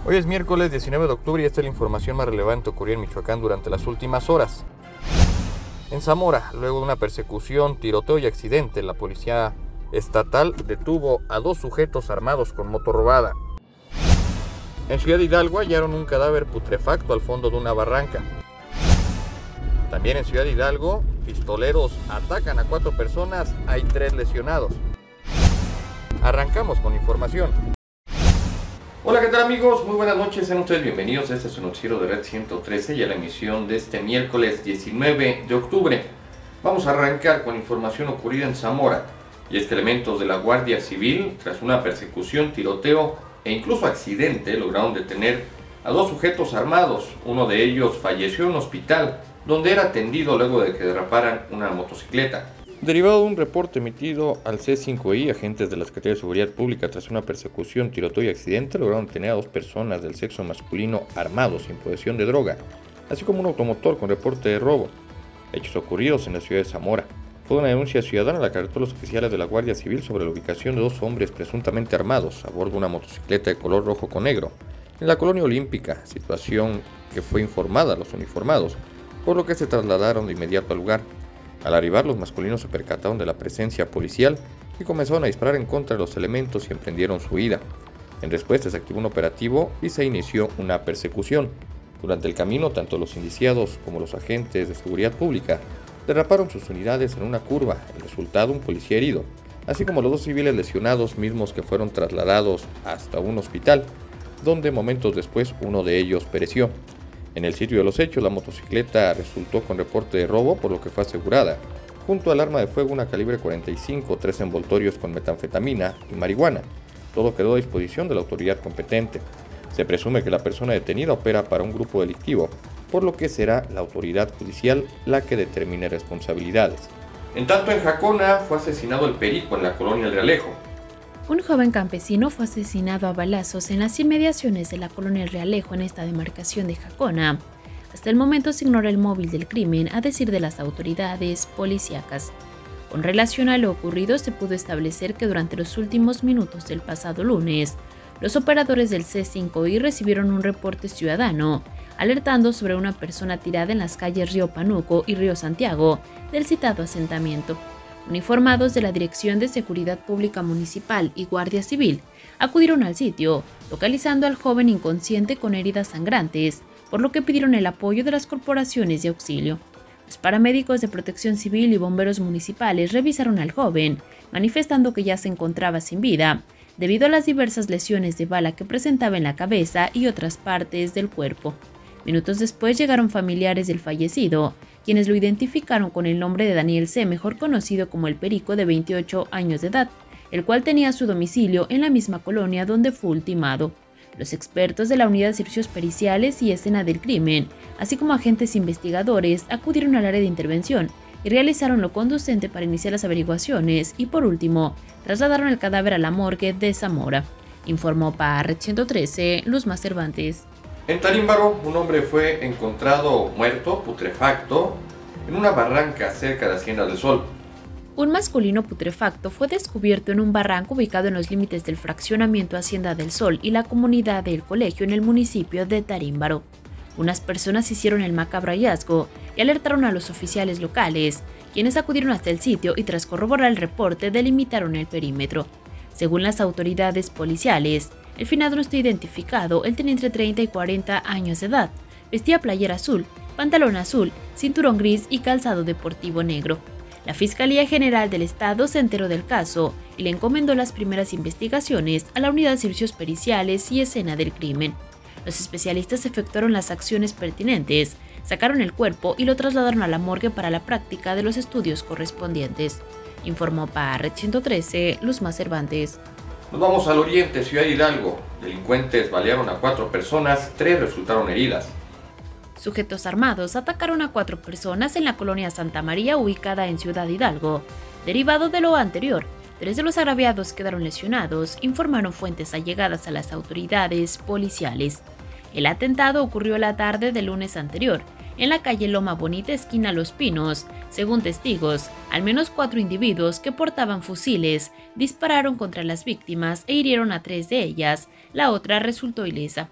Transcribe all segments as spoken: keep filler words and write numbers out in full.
Hoy es miércoles diecinueve de octubre y esta es la información más relevante ocurrida en Michoacán durante las últimas horas. En Zamora, luego de una persecución, tiroteo y accidente, la policía estatal detuvo a dos sujetos armados con moto robada. En Ciudad Hidalgo hallaron un cadáver putrefacto al fondo de una barranca. También en Ciudad Hidalgo, pistoleros atacan a cuatro personas, hay tres lesionados. Arrancamos con información. Hola, ¿qué tal amigos? Muy buenas noches, sean ustedes bienvenidos a este su noticiero de Red ciento trece y a la emisión de este miércoles diecinueve de octubre. Vamos a arrancar con información ocurrida en Zamora, y es que elementos de la Guardia Civil, tras una persecución, tiroteo e incluso accidente, lograron detener a dos sujetos armados. Uno de ellos falleció en un hospital, donde era atendido luego de que derraparan una motocicleta. Derivado de un reporte emitido al C cinco I, agentes de la Secretaría de Seguridad Pública, tras una persecución, tiroteo y accidente, lograron detener a dos personas del sexo masculino armados en posesión de droga, así como un automotor con reporte de robo. Hechos ocurridos en la ciudad de Zamora. Fue una denuncia ciudadana la que alertó a los oficiales de la Guardia Civil sobre la ubicación de dos hombres presuntamente armados a bordo de una motocicleta de color rojo con negro en la colonia Olímpica, situación que fue informada a los uniformados, por lo que se trasladaron de inmediato al lugar. Al arribar, los masculinos se percataron de la presencia policial y comenzaron a disparar en contra de los elementos y emprendieron su huida. En respuesta se activó un operativo y se inició una persecución. Durante el camino, tanto los indiciados como los agentes de seguridad pública derraparon sus unidades en una curva, el resultado un policía herido, así como los dos civiles lesionados mismos que fueron trasladados hasta un hospital, donde momentos después uno de ellos pereció. En el sitio de los hechos, la motocicleta resultó con reporte de robo, por lo que fue asegurada, junto al arma de fuego una calibre cuarenta y cinco, tres envoltorios con metanfetamina y marihuana. Todo quedó a disposición de la autoridad competente. Se presume que la persona detenida opera para un grupo delictivo, por lo que será la autoridad judicial la que determine responsabilidades. En tanto, en Jacona fue asesinado el perico en la colonia El Realejo. Un joven campesino fue asesinado a balazos en las inmediaciones de la colonia El Realejo en esta demarcación de Jacona. Hasta el momento se ignora el móvil del crimen, a decir de las autoridades policíacas. Con relación a lo ocurrido, se pudo establecer que durante los últimos minutos del pasado lunes, los operadores del C cinco I recibieron un reporte ciudadano, alertando sobre una persona tirada en las calles Río Panuco y Río Santiago del citado asentamiento. Uniformados de la Dirección de Seguridad Pública Municipal y Guardia Civil acudieron al sitio, localizando al joven inconsciente con heridas sangrantes, por lo que pidieron el apoyo de las corporaciones de auxilio. Los paramédicos de Protección Civil y bomberos municipales revisaron al joven, manifestando que ya se encontraba sin vida, debido a las diversas lesiones de bala que presentaba en la cabeza y otras partes del cuerpo. Minutos después llegaron familiares del fallecido, quienes lo identificaron con el nombre de Daniel C., mejor conocido como el Perico, de veintiocho años de edad, el cual tenía su domicilio en la misma colonia donde fue ultimado. Los expertos de la Unidad de Servicios Periciales y Escena del Crimen, así como agentes investigadores, acudieron al área de intervención y realizaron lo conducente para iniciar las averiguaciones y, por último, trasladaron el cadáver a la morgue de Zamora. Informó para Red ciento trece, Luzma Cervantes. En Tarímbaro, un hombre fue encontrado muerto, putrefacto, en una barranca cerca de Hacienda del Sol. Un masculino putrefacto fue descubierto en un barranco ubicado en los límites del fraccionamiento Hacienda del Sol y la comunidad del Colegio en el municipio de Tarímbaro. Unas personas hicieron el macabro hallazgo y alertaron a los oficiales locales, quienes acudieron hasta el sitio y tras corroborar el reporte delimitaron el perímetro. Según las autoridades policiales, el finado no está identificado, él tenía entre treinta y cuarenta años de edad, vestía playera azul, pantalón azul, cinturón gris y calzado deportivo negro. La Fiscalía General del Estado se enteró del caso y le encomendó las primeras investigaciones a la Unidad de Servicios Periciales y Escena del Crimen. Los especialistas efectuaron las acciones pertinentes, sacaron el cuerpo y lo trasladaron a la morgue para la práctica de los estudios correspondientes. Informó para Red ciento trece, Luzma Cervantes. Nos vamos al oriente, Ciudad Hidalgo. Delincuentes balearon a cuatro personas, tres resultaron heridas. Sujetos armados atacaron a cuatro personas en la colonia Santa María, ubicada en Ciudad Hidalgo. Derivado de lo anterior, tres de los agraviados quedaron lesionados, informaron fuentes allegadas a las autoridades policiales. El atentado ocurrió la tarde del lunes anterior, en la calle Loma Bonita, esquina Los Pinos. Según testigos, al menos cuatro individuos que portaban fusiles dispararon contra las víctimas e hirieron a tres de ellas, la otra resultó ilesa.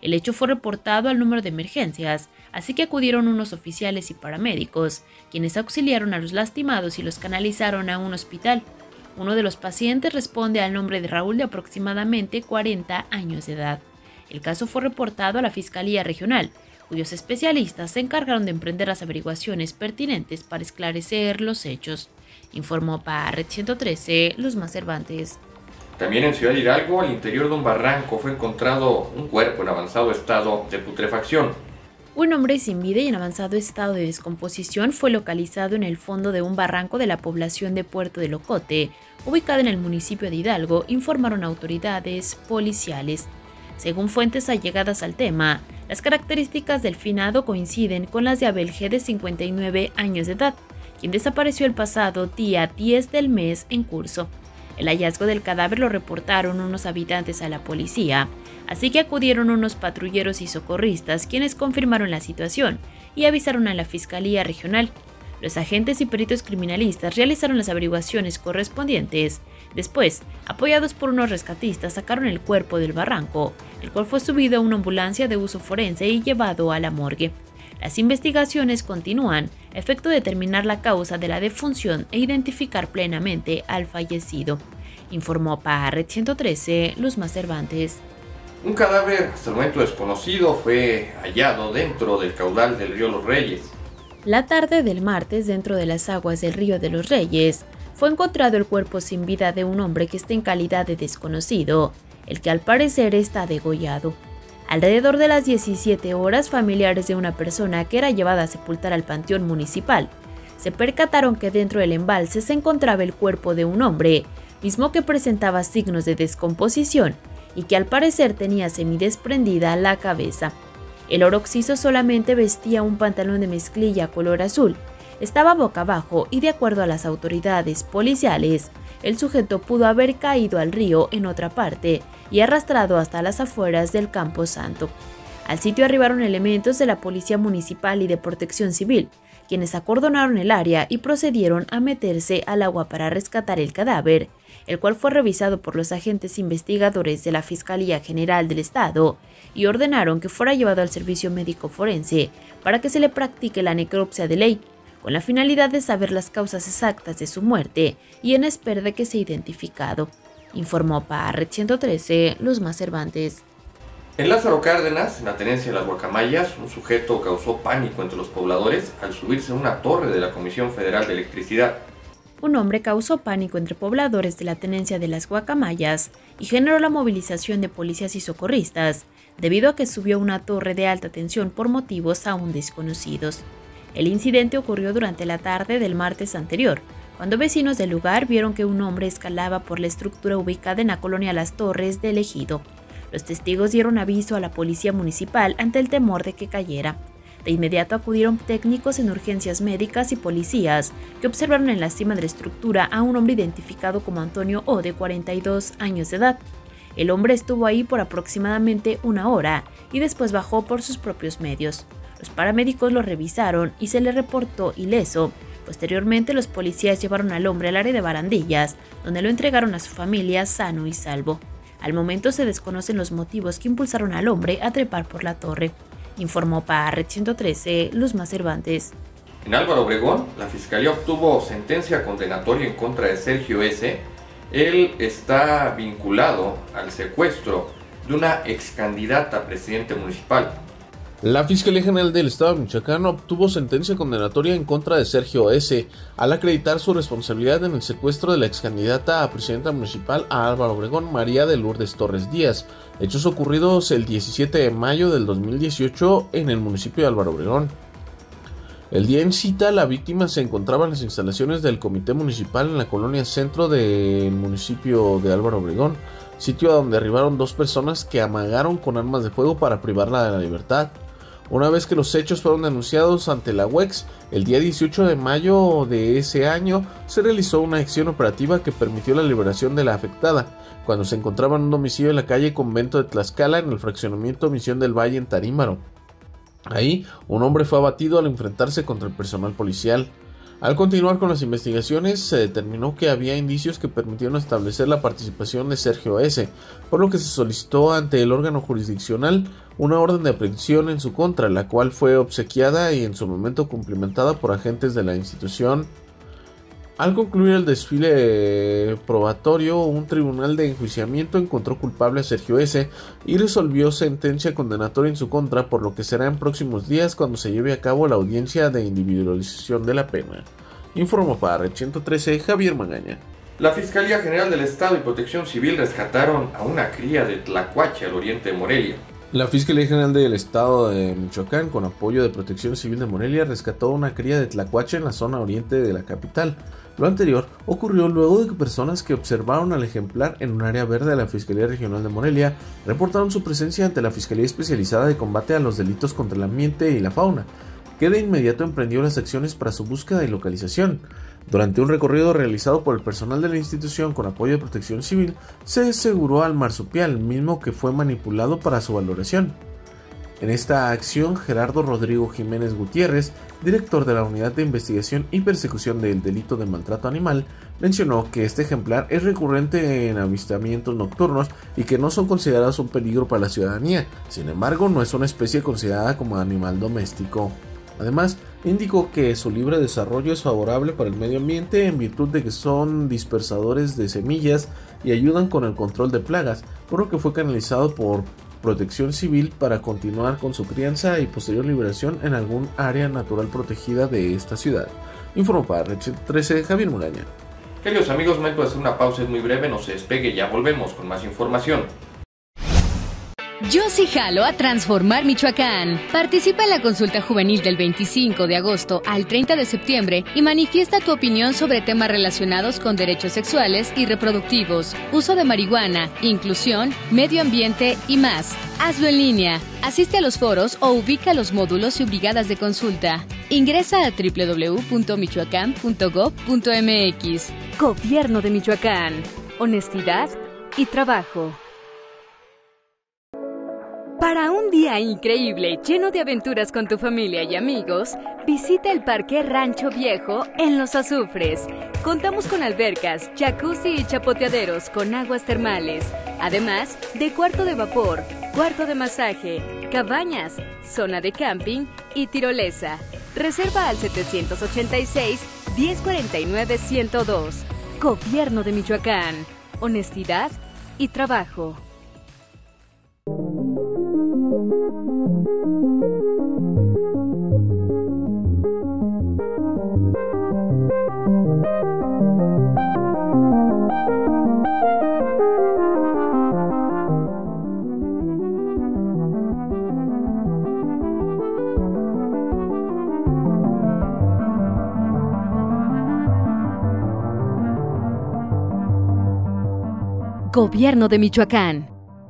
El hecho fue reportado al número de emergencias, así que acudieron unos oficiales y paramédicos, quienes auxiliaron a los lastimados y los canalizaron a un hospital. Uno de los pacientes responde al nombre de Raúl, de aproximadamente cuarenta años de edad. El caso fue reportado a la Fiscalía Regional, cuyos especialistas se encargaron de emprender las averiguaciones pertinentes para esclarecer los hechos. Informó para Red ciento trece, Luzma Cervantes. También en Ciudad Hidalgo, al interior de un barranco, fue encontrado un cuerpo en avanzado estado de putrefacción. Un hombre sin vida y en avanzado estado de descomposición fue localizado en el fondo de un barranco de la población de Puerto de Locote, ubicada en el municipio de Hidalgo, informaron autoridades policiales. Según fuentes allegadas al tema, las características del finado coinciden con las de Abel G., de cincuenta y nueve años de edad, quien desapareció el pasado día diez del mes en curso. El hallazgo del cadáver lo reportaron unos habitantes a la policía, así que acudieron unos patrulleros y socorristas, quienes confirmaron la situación y avisaron a la Fiscalía Regional. Los agentes y peritos criminalistas realizaron las averiguaciones correspondientes. Después, apoyados por unos rescatistas, sacaron el cuerpo del barranco, el cual fue subido a una ambulancia de uso forense y llevado a la morgue. Las investigaciones continúan, a efecto de determinar la causa de la defunción e identificar plenamente al fallecido. Informó para Red ciento trece, Luzma Cervantes. Un cadáver hasta el momento desconocido fue hallado dentro del caudal del río Los Reyes. La tarde del martes, dentro de las aguas del río de los Reyes, fue encontrado el cuerpo sin vida de un hombre que está en calidad de desconocido, el que al parecer está degollado. Alrededor de las diecisiete horas, familiares de una persona que era llevada a sepultar al panteón municipal se percataron que dentro del embalse se encontraba el cuerpo de un hombre, mismo que presentaba signos de descomposición y que al parecer tenía semidesprendida la cabeza. El oroxiso solamente vestía un pantalón de mezclilla color azul, estaba boca abajo y, de acuerdo a las autoridades policiales, el sujeto pudo haber caído al río en otra parte y arrastrado hasta las afueras del Campo Santo. Al sitio arribaron elementos de la Policía Municipal y de Protección Civil, quienes acordonaron el área y procedieron a meterse al agua para rescatar el cadáver, el cual fue revisado por los agentes investigadores de la Fiscalía General del Estado y ordenaron que fuera llevado al servicio médico forense para que se le practique la necropsia de ley, con la finalidad de saber las causas exactas de su muerte y en espera de que sea identificado. Informó para Red ciento trece, Luzma Cervantes. En Lázaro Cárdenas, en la tenencia de las Guacamayas, un sujeto causó pánico entre los pobladores al subirse a una torre de la Comisión Federal de Electricidad. Un hombre causó pánico entre pobladores de la tenencia de las Guacamayas y generó la movilización de policías y socorristas, debido a que subió a una torre de alta tensión por motivos aún desconocidos. El incidente ocurrió durante la tarde del martes anterior, cuando vecinos del lugar vieron que un hombre escalaba por la estructura ubicada en la colonia Las Torres del Ejido. Los testigos dieron aviso a la policía municipal ante el temor de que cayera. De inmediato acudieron técnicos en urgencias médicas y policías, que observaron en la cima de la estructura a un hombre identificado como Antonio O., de cuarenta y dos años de edad. El hombre estuvo ahí por aproximadamente una hora y después bajó por sus propios medios. Los paramédicos lo revisaron y se le reportó ileso. Posteriormente, los policías llevaron al hombre al área de barandillas, donde lo entregaron a su familia sano y salvo. Al momento se desconocen los motivos que impulsaron al hombre a trepar por la torre. Informó para Red ciento trece, Luzma Cervantes. En Álvaro Obregón, la Fiscalía obtuvo sentencia condenatoria en contra de Sergio S. Él está vinculado al secuestro de una ex candidata a presidente municipal. La Fiscalía General del Estado de Michoacán obtuvo sentencia condenatoria en contra de Sergio S. al acreditar su responsabilidad en el secuestro de la ex candidata a presidenta municipal a Álvaro Obregón, María de Lourdes Torres Díaz, hechos ocurridos el diecisiete de mayo del dos mil dieciocho en el municipio de Álvaro Obregón. El día en cita, la víctima se encontraba en las instalaciones del Comité Municipal en la colonia centro del municipio de Álvaro Obregón, sitio a donde arribaron dos personas que amagaron con armas de fuego para privarla de la libertad. Una vez que los hechos fueron denunciados ante la U E X, el día dieciocho de mayo de ese año se realizó una acción operativa que permitió la liberación de la afectada, cuando se encontraba en un domicilio en la calle Convento de Tlaxcala, en el fraccionamiento Misión del Valle, en Tarímaro. Ahí, un hombre fue abatido al enfrentarse contra el personal policial. Al continuar con las investigaciones, se determinó que había indicios que permitieron establecer la participación de Sergio S., por lo que se solicitó ante el órgano jurisdiccional una orden de aprehensión en su contra, la cual fue obsequiada y en su momento cumplimentada por agentes de la institución. Al concluir el desfile probatorio, un tribunal de enjuiciamiento encontró culpable a Sergio S. y resolvió sentencia condenatoria en su contra, por lo que será en próximos días cuando se lleve a cabo la audiencia de individualización de la pena. Informó para Red ciento trece Javier Magaña. La Fiscalía General del Estado y Protección Civil rescataron a una cría de tlacuache al oriente de Morelia. La Fiscalía General del Estado de Michoacán, con apoyo de Protección Civil de Morelia, rescató una cría de tlacuache en la zona oriente de la capital. Lo anterior ocurrió luego de que personas que observaron al ejemplar en un área verde de la Fiscalía Regional de Morelia reportaron su presencia ante la Fiscalía Especializada de Combate a los Delitos contra el Ambiente y la Fauna, que de inmediato emprendió las acciones para su búsqueda y localización. Durante un recorrido realizado por el personal de la institución con apoyo de Protección Civil, se aseguró al marsupial, mismo que fue manipulado para su valoración. En esta acción, Gerardo Rodrigo Jiménez Gutiérrez, director de la Unidad de Investigación y Persecución del Delito de Maltrato Animal, mencionó que este ejemplar es recurrente en avistamientos nocturnos y que no son considerados un peligro para la ciudadanía. Sin embargo, no es una especie considerada como animal doméstico. Además, indicó que su libre desarrollo es favorable para el medio ambiente en virtud de que son dispersadores de semillas y ayudan con el control de plagas, por lo que fue canalizado por Protección Civil para continuar con su crianza y posterior liberación en algún área natural protegida de esta ciudad. Informó para Red ciento trece Javier Muraña. Queridos amigos, momento de hacer una pausa, es muy breve, no se despegue, ya volvemos con más información. Yo sí jalo a transformar Michoacán. Participa en la consulta juvenil del veinticinco de agosto al treinta de septiembre y manifiesta tu opinión sobre temas relacionados con derechos sexuales y reproductivos, uso de marihuana, inclusión, medio ambiente y más. Hazlo en línea. Asiste a los foros o ubica los módulos y brigadas de consulta. Ingresa a doble u doble u doble u punto michoacán punto gob punto eme equis. Gobierno de Michoacán. Honestidad y trabajo. Para un día increíble lleno de aventuras con tu familia y amigos, visita el Parque Rancho Viejo en Los Azufres. Contamos con albercas, jacuzzi y chapoteaderos con aguas termales, además de cuarto de vapor, cuarto de masaje, cabañas, zona de camping y tirolesa. Reserva al setecientos ochenta y seis, diez cuarenta y nueve, ciento dos. Gobierno de Michoacán. Honestidad y trabajo. Gobierno de Michoacán.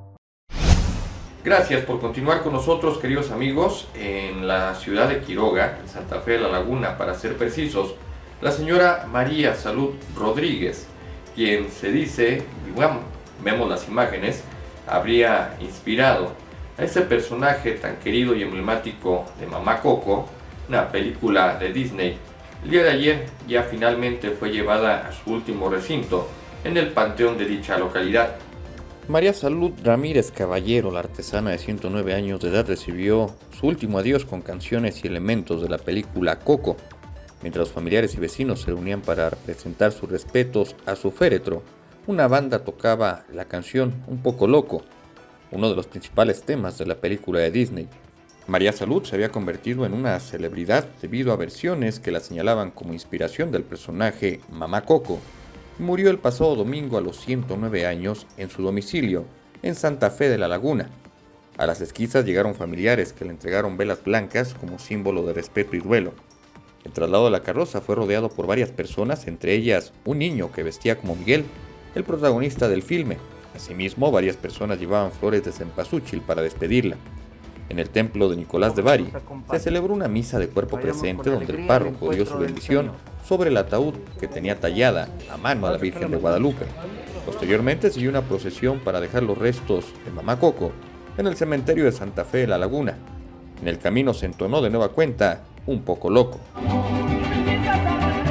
Gracias por continuar con nosotros, queridos amigos. En la ciudad de Quiroga, en Santa Fe de la Laguna, para ser precisos, la señora María Salud Rodríguez, quien se dice, y bueno, vemos las imágenes, habría inspirado a ese personaje tan querido y emblemático de Mamá Coco, una película de Disney. El día de ayer ya finalmente fue llevada a su último recinto en el panteón de dicha localidad. María Salud Ramírez Caballero, la artesana de ciento nueve años de edad, recibió su último adiós con canciones y elementos de la película Coco. Mientras los familiares y vecinos se reunían para presentar sus respetos a su féretro, una banda tocaba la canción Un poco loco, uno de los principales temas de la película de Disney. María Salud se había convertido en una celebridad debido a versiones que la señalaban como inspiración del personaje Mamá Coco. Murió el pasado domingo a los ciento nueve años en su domicilio, en Santa Fe de la Laguna. A las esquizas llegaron familiares que le entregaron velas blancas como símbolo de respeto y duelo. El traslado de la carroza fue rodeado por varias personas, entre ellas un niño que vestía como Miguel, el protagonista del filme. Asimismo, varias personas llevaban flores de cempasúchil para despedirla. En el templo de Nicolás de Bari se celebró una misa de cuerpo presente donde el párroco dio su bendición sobre el ataúd que tenía tallada a mano a la Virgen de Guadalupe. Posteriormente siguió una procesión para dejar los restos de Mamá Coco en el cementerio de Santa Fe de la Laguna. En el camino se entonó de nueva cuenta Un poco loco.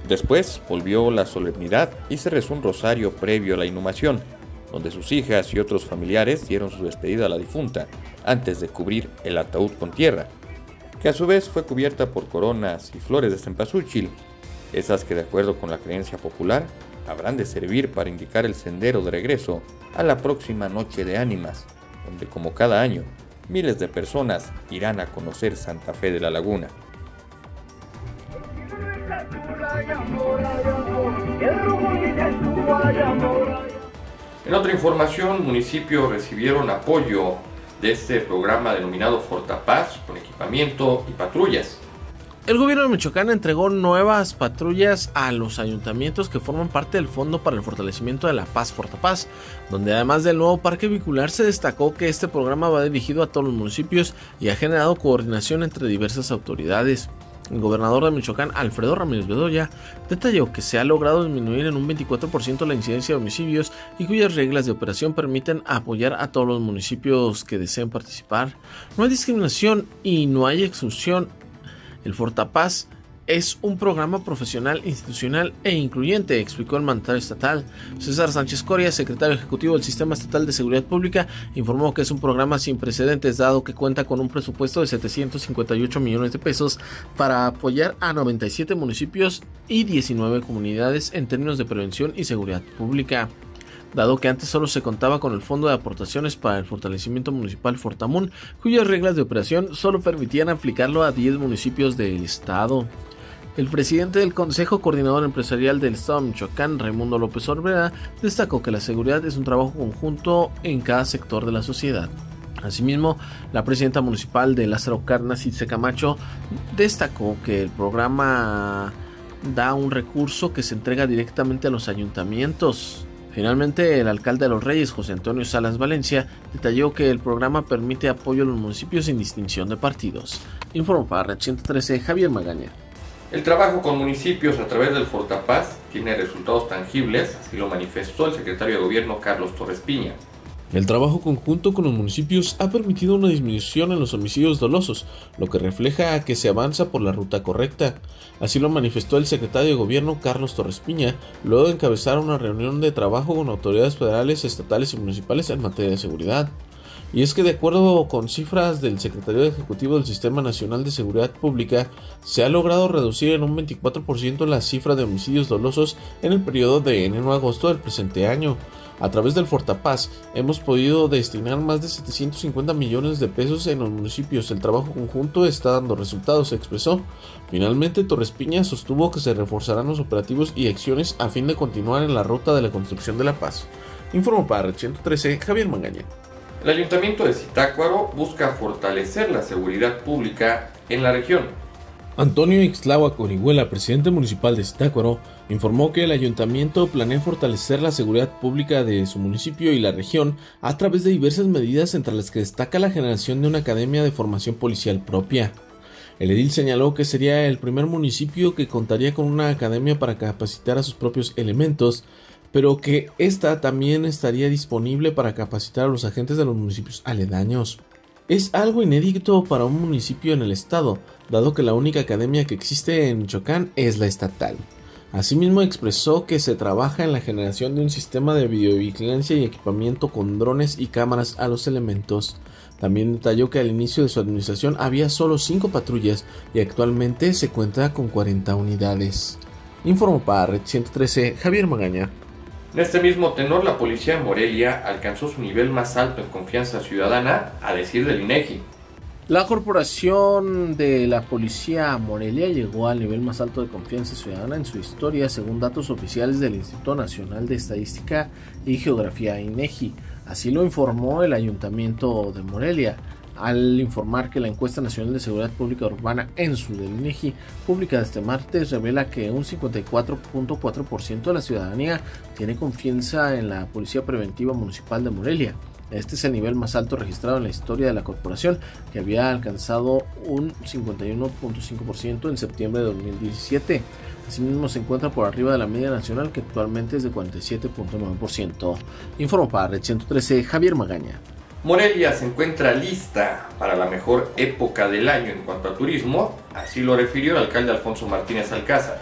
Después volvió la solemnidad y se rezó un rosario previo a la inhumación, donde sus hijas y otros familiares dieron su despedida a la difunta, antes de cubrir el ataúd con tierra, que a su vez fue cubierta por coronas y flores de cempasúchil, esas que de acuerdo con la creencia popular, habrán de servir para indicar el sendero de regreso a la próxima noche de ánimas, donde como cada año, miles de personas irán a conocer Santa Fe de la Laguna. En otra información, municipios recibieron apoyo de este programa denominado Fortapaz con equipamiento y patrullas. El gobierno de Michoacán entregó nuevas patrullas a los ayuntamientos que forman parte del Fondo para el Fortalecimiento de la Paz Fortapaz, donde además del nuevo parque vehicular se destacó que este programa va dirigido a todos los municipios y ha generado coordinación entre diversas autoridades. El gobernador de Michoacán, Alfredo Ramírez Bedoya, detalló que se ha logrado disminuir en un veinticuatro por ciento la incidencia de homicidios y cuyas reglas de operación permiten apoyar a todos los municipios que deseen participar. No hay discriminación y no hay exclusión. El Fortapaz es un programa profesional, institucional e incluyente, explicó el mandatario estatal. César Sánchez Coria, secretario ejecutivo del Sistema Estatal de Seguridad Pública, informó que es un programa sin precedentes, dado que cuenta con un presupuesto de setecientos cincuenta y ocho millones de pesos para apoyar a noventa y siete municipios y diecinueve comunidades en términos de prevención y seguridad pública. Dado que antes solo se contaba con el Fondo de Aportaciones para el Fortalecimiento Municipal Fortamun, cuyas reglas de operación solo permitían aplicarlo a diez municipios del estado. El presidente del Consejo Coordinador Empresarial del Estado de Michoacán, Raimundo López Orbera, destacó que la seguridad es un trabajo conjunto en cada sector de la sociedad. Asimismo, la presidenta municipal de Lázaro Cárdenas, Itze Camacho, destacó que el programa da un recurso que se entrega directamente a los ayuntamientos. Finalmente, el alcalde de Los Reyes, José Antonio Salas Valencia, detalló que el programa permite apoyo a los municipios sin distinción de partidos. Informó para Red ciento trece, Javier Magaña. El trabajo con municipios a través del Fortapaz tiene resultados tangibles, así lo manifestó el secretario de Gobierno Carlos Torres Piña. El trabajo conjunto con los municipios ha permitido una disminución en los homicidios dolosos, lo que refleja que se avanza por la ruta correcta. Así lo manifestó el secretario de Gobierno Carlos Torres Piña, luego de encabezar una reunión de trabajo con autoridades federales, estatales y municipales en materia de seguridad. Y es que de acuerdo con cifras del Secretario Ejecutivo del Sistema Nacional de Seguridad Pública, se ha logrado reducir en un veinticuatro por ciento la cifra de homicidios dolosos en el periodo de enero a agosto del presente año. A través del Fortapaz hemos podido destinar más de setecientos cincuenta millones de pesos en los municipios. El trabajo conjunto está dando resultados, se expresó. Finalmente, Torres Piña sostuvo que se reforzarán los operativos y acciones a fin de continuar en la ruta de la construcción de la paz. Informó para Red ciento trece, Javier Magaña. El Ayuntamiento de Zitácuaro busca fortalecer la seguridad pública en la región. Antonio Ixtláhuac Orihuela, presidente municipal de Zitácuaro, informó que el ayuntamiento planea fortalecer la seguridad pública de su municipio y la región a través de diversas medidas, entre las que destaca la generación de una academia de formación policial propia. El edil señaló que sería el primer municipio que contaría con una academia para capacitar a sus propios elementos, pero que esta también estaría disponible para capacitar a los agentes de los municipios aledaños. Es algo inédito para un municipio en el estado, dado que la única academia que existe en Michoacán es la estatal. Asimismo expresó que se trabaja en la generación de un sistema de videovigilancia y equipamiento con drones y cámaras a los elementos. También detalló que al inicio de su administración había solo cinco patrullas y actualmente se cuenta con cuarenta unidades. Informó para Red ciento trece, Javier Magaña. En este mismo tenor, la policía de Morelia alcanzó su nivel más alto en confianza ciudadana, a decir del INEGI. La corporación de la policía Morelia llegó al nivel más alto de confianza ciudadana en su historia, según datos oficiales del Instituto Nacional de Estadística y Geografía INEGI. Así lo informó el Ayuntamiento de Morelia, al informar que la encuesta nacional de seguridad pública urbana ENSU del INEGI, publicada este martes, revela que un cincuenta y cuatro punto cuatro por ciento de la ciudadanía tiene confianza en la Policía Preventiva Municipal de Morelia. Este es el nivel más alto registrado en la historia de la corporación, que había alcanzado un cincuenta y uno punto cinco por ciento en septiembre de dos mil diecisiete. Asimismo se encuentra por arriba de la media nacional, que actualmente es de cuarenta y siete punto nueve por ciento. Informó para Red ciento trece, Javier Magaña. Morelia se encuentra lista para la mejor época del año en cuanto a turismo, así lo refirió el alcalde Alfonso Martínez Alcázar.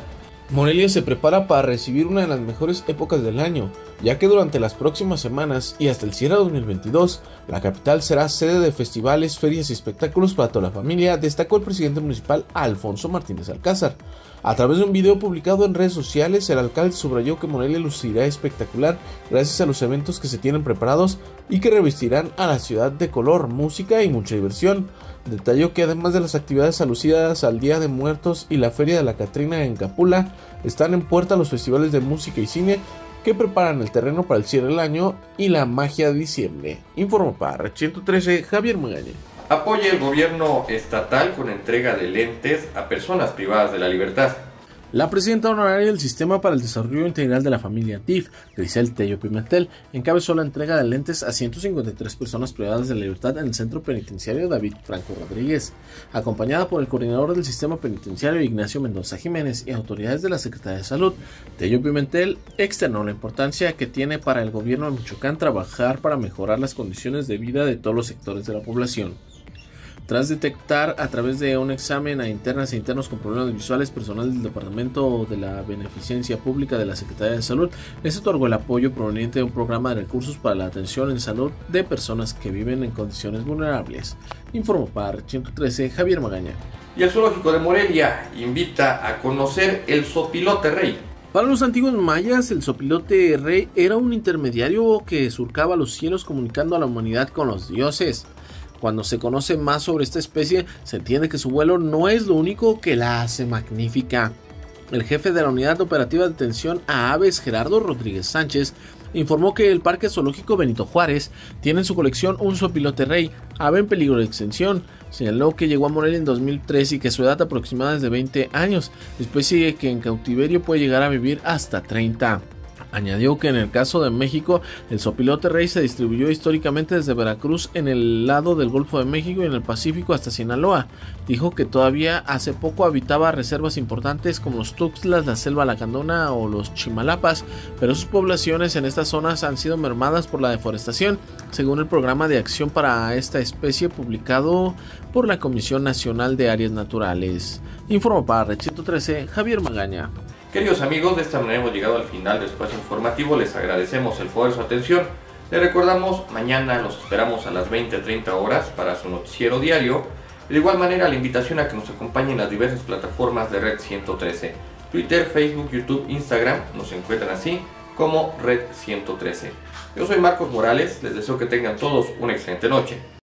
Morelia se prepara para recibir una de las mejores épocas del año, ya que durante las próximas semanas y hasta el cierre de dos mil veintidós, la capital será sede de festivales, ferias y espectáculos para toda la familia, destacó el presidente municipal Alfonso Martínez Alcázar. A través de un video publicado en redes sociales, el alcalde subrayó que Morelia lucirá espectacular gracias a los eventos que se tienen preparados y que revestirán a la ciudad de color, música y mucha diversión. Detalló que además de las actividades alucidas al Día de Muertos y la Feria de la Catrina en Capula, están en puerta los festivales de música y cine que preparan el terreno para el cierre del año y la magia de diciembre. Informó para Red ciento trece, Javier Magaña. Apoya el gobierno estatal con entrega de lentes a personas privadas de la libertad. La presidenta honoraria del Sistema para el Desarrollo Integral de la Familia D I F, Grisel Tello Pimentel, encabezó la entrega de lentes a ciento cincuenta y tres personas privadas de la libertad en el centro penitenciario David Franco Rodríguez, acompañada por el coordinador del sistema penitenciario Ignacio Mendoza Jiménez y autoridades de la Secretaría de Salud. Tello Pimentel externó la importancia que tiene para el gobierno de Michoacán trabajar para mejorar las condiciones de vida de todos los sectores de la población. Tras detectar a través de un examen a internas e internos con problemas visuales, personal del Departamento de la Beneficencia Pública de la Secretaría de Salud les otorgó el apoyo proveniente de un programa de recursos para la atención en salud de personas que viven en condiciones vulnerables. Informó para Red ciento trece, Javier Magaña. Y el Zoológico de Morelia invita a conocer el zopilote rey. Para los antiguos mayas, el zopilote rey era un intermediario que surcaba los cielos comunicando a la humanidad con los dioses. Cuando se conoce más sobre esta especie, se entiende que su vuelo no es lo único que la hace magnífica. El jefe de la Unidad Operativa de Atención a Aves, Gerardo Rodríguez Sánchez, informó que el Parque Zoológico Benito Juárez tiene en su colección un zopilote rey, ave en peligro de extinción. Señaló que llegó a Morelia en dos mil tres y que su edad aproximada es de veinte años, especie que en cautiverio puede llegar a vivir hasta treinta. Añadió que en el caso de México, el zopilote rey se distribuyó históricamente desde Veracruz en el lado del Golfo de México y en el Pacífico hasta Sinaloa. Dijo que todavía hace poco habitaba reservas importantes como los Tuxtlas, la Selva Lacandona o los Chimalapas, pero sus poblaciones en estas zonas han sido mermadas por la deforestación, según el programa de acción para esta especie publicado por la Comisión Nacional de Áreas Naturales. Informó para Red ciento trece, Javier Magaña. Queridos amigos, de esta manera hemos llegado al final del espacio informativo. Les agradecemos el favor de su atención. Les recordamos, mañana los esperamos a las veinte treinta horas para su noticiero diario. De igual manera, la invitación a que nos acompañen en las diversas plataformas de Red ciento trece. Twitter, Facebook, YouTube, Instagram, nos encuentran así como Red ciento trece. Yo soy Marcos Morales, les deseo que tengan todos una excelente noche.